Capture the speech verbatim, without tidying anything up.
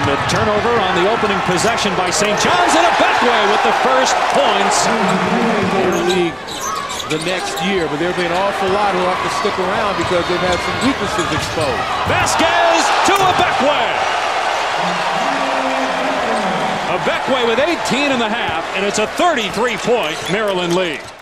ultimate turnover on the opening possession by Saint John's, and Ibekwe with the first points. In the league the next year, but there'll be an awful lot who have to stick around because they've had some weaknesses exposed. Vasquez to Ibekwe. Ibekwe with eighteen and a half, and it's a thirty-three point Maryland lead.